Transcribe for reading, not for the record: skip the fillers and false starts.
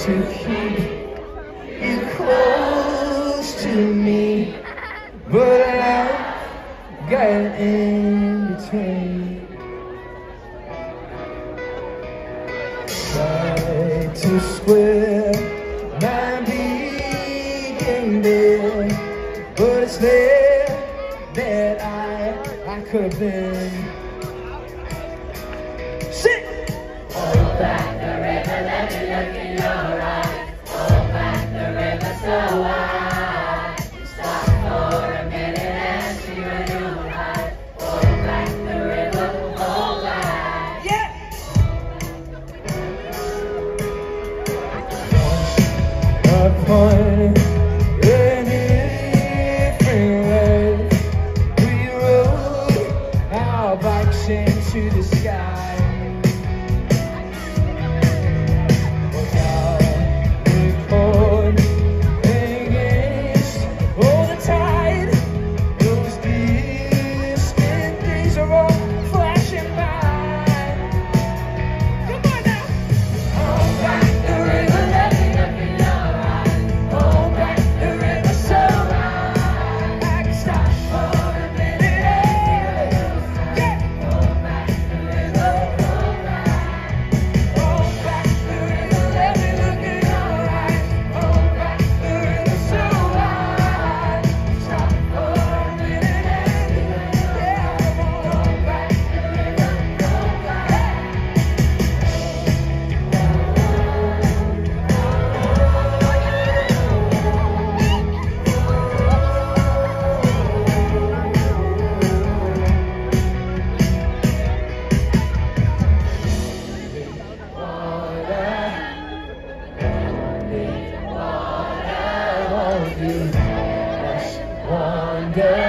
to keep you close to me, but life got in between. Try to square my being there, but it's there that I could have been. Sit! Hold back the river, let me look in your eyes. Hold back the river so wide. Stop for a minute and see where you hide. Hold back the river, hold back. Yeah! Upon a different way, we rode our bikes into the sky. Just wonder